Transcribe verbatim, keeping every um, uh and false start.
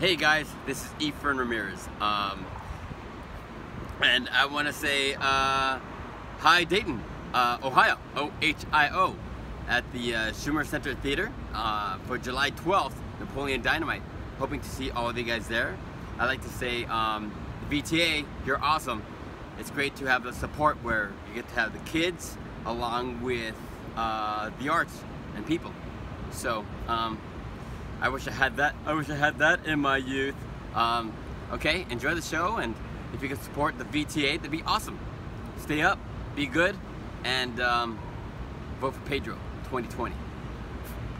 Hey guys, this is Efren Ramirez, um, and I want to say uh, hi Dayton, uh, Ohio, O H I O, at the uh, Schumer Center Theater uh, for July twelfth, Napoleon Dynamite. Hoping to see all of you guys there. I'd like to say, um, V T A, you're awesome. It's great to have the support where you get to have the kids along with uh, the arts and people. So, um, I wish I had that. I wish I had that in my youth. Um, okay, enjoy the show, and if you can support the V T A, that'd be awesome. Stay up, be good, and um, vote for Pedro twenty twenty.